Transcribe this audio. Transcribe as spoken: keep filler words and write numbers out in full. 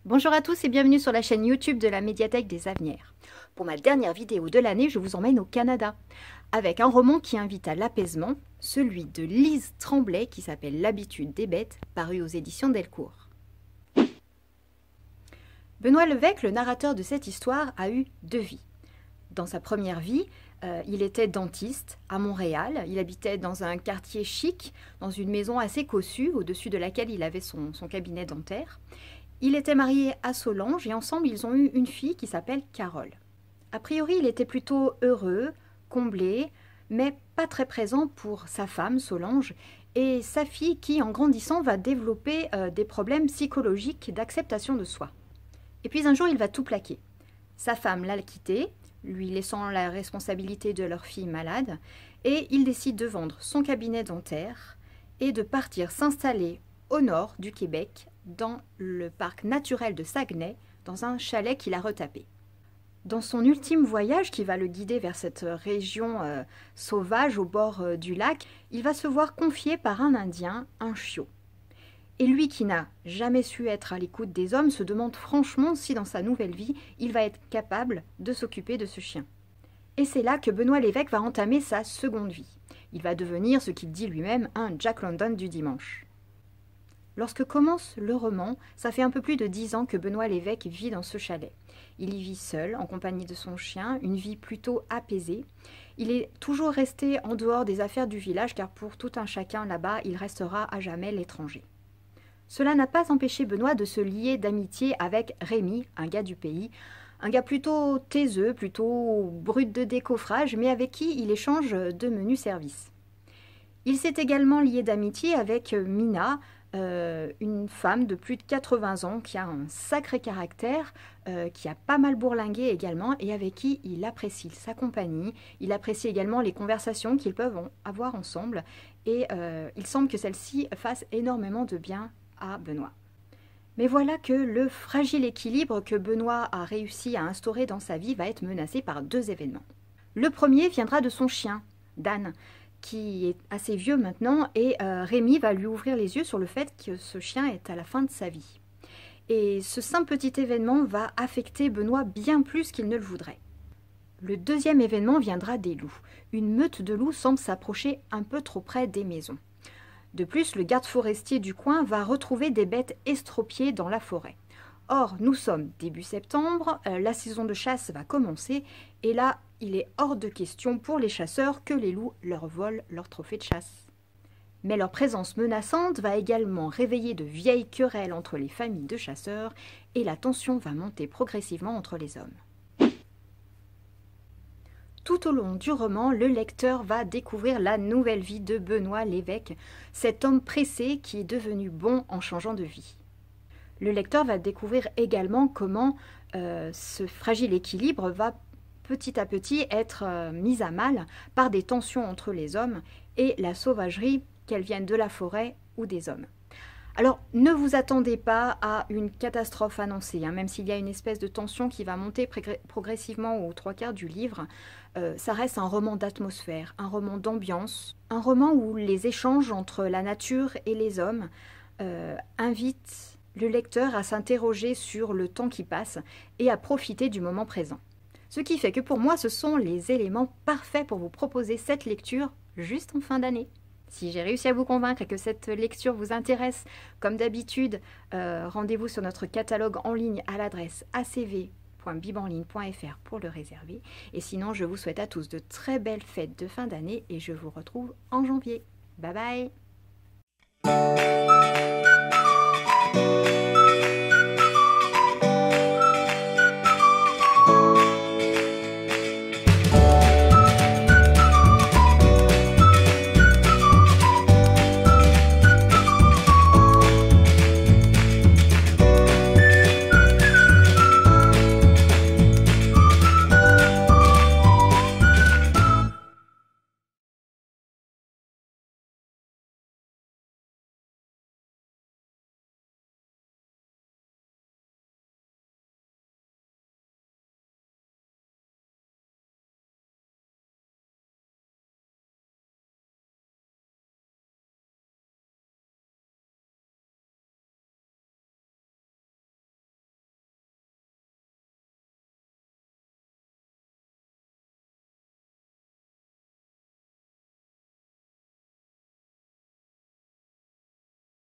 Bonjour à tous et bienvenue sur la chaîne YouTube de la Médiathèque des Avenirs. Pour ma dernière vidéo de l'année, je vous emmène au Canada, avec un roman qui invite à l'apaisement, celui de Lise Tremblay qui s'appelle L'habitude des bêtes, paru aux éditions Delcourt. Benoît Levesque, le narrateur de cette histoire, a eu deux vies. Dans sa première vie, euh, il était dentiste à Montréal. Il habitait dans un quartier chic, dans une maison assez cossue, au-dessus de laquelle il avait son, son cabinet dentaire. Il était marié à Solange et ensemble ils ont eu une fille qui s'appelle Carole. A priori, il était plutôt heureux, comblé, mais pas très présent pour sa femme Solange et sa fille qui, en grandissant, va développer euh, des problèmes psychologiques d'acceptation de soi. Et puis un jour, il va tout plaquer. Sa femme l'a quitté, lui laissant la responsabilité de leur fille malade, et il décide de vendre son cabinet dentaire et de partir s'installer au nord du Québec, dans le parc naturel de Saguenay, dans un chalet qu'il a retapé. Dans son ultime voyage qui va le guider vers cette région euh, sauvage au bord euh, du lac, il va se voir confier par un Indien un chiot. Et lui qui n'a jamais su être à l'écoute des hommes se demande franchement si dans sa nouvelle vie, il va être capable de s'occuper de ce chien. Et c'est là que Benoît Levesque va entamer sa seconde vie. Il va devenir ce qu'il dit lui-même un Jack London du dimanche. Lorsque commence le roman, ça fait un peu plus de dix ans que Benoît Levesque vit dans ce chalet. Il y vit seul, en compagnie de son chien, une vie plutôt apaisée. Il est toujours resté en dehors des affaires du village, car pour tout un chacun là-bas, il restera à jamais l'étranger. Cela n'a pas empêché Benoît de se lier d'amitié avec Rémi, un gars du pays, un gars plutôt taiseux, plutôt brut de décoffrage, mais avec qui il échange de menus services. Il s'est également lié d'amitié avec Mina, Euh, une femme de plus de quatre-vingts ans qui a un sacré caractère, euh, qui a pas mal bourlingué également et avec qui il apprécie sa compagnie, il apprécie également les conversations qu'ils peuvent avoir ensemble et euh, il semble que celle-ci fasse énormément de bien à Benoît. Mais voilà que le fragile équilibre que Benoît a réussi à instaurer dans sa vie va être menacé par deux événements. Le premier viendra de son chien, Dan, qui est assez vieux maintenant, et euh, Rémi va lui ouvrir les yeux sur le fait que ce chien est à la fin de sa vie. Et ce simple petit événement va affecter Benoît bien plus qu'il ne le voudrait. Le deuxième événement viendra des loups. Une meute de loups semble s'approcher un peu trop près des maisons. De plus, le garde forestier du coin va retrouver des bêtes estropiées dans la forêt. Or, nous sommes début septembre, euh, la saison de chasse va commencer, et là, il est hors de question pour les chasseurs que les loups leur volent leurs trophées de chasse. Mais leur présence menaçante va également réveiller de vieilles querelles entre les familles de chasseurs, et la tension va monter progressivement entre les hommes. Tout au long du roman, le lecteur va découvrir la nouvelle vie de Benoît Levesque, cet homme pressé qui est devenu bon en changeant de vie. Le lecteur va découvrir également comment euh, ce fragile équilibre va petit à petit être euh, mis à mal par des tensions entre les hommes et la sauvagerie, qu'elle vienne de la forêt ou des hommes. Alors, ne vous attendez pas à une catastrophe annoncée, hein, même s'il y a une espèce de tension qui va monter progressivement aux trois quarts du livre. Euh, ça reste un roman d'atmosphère, un roman d'ambiance, un roman où les échanges entre la nature et les hommes euh, invitent le lecteur à s'interroger sur le temps qui passe et à profiter du moment présent. Ce qui fait que pour moi, ce sont les éléments parfaits pour vous proposer cette lecture juste en fin d'année. Si j'ai réussi à vous convaincre et que cette lecture vous intéresse, comme d'habitude, euh, rendez-vous sur notre catalogue en ligne à l'adresse a c v point bibenligne point f r pour le réserver. Et sinon, je vous souhaite à tous de très belles fêtes de fin d'année et je vous retrouve en janvier. Bye bye!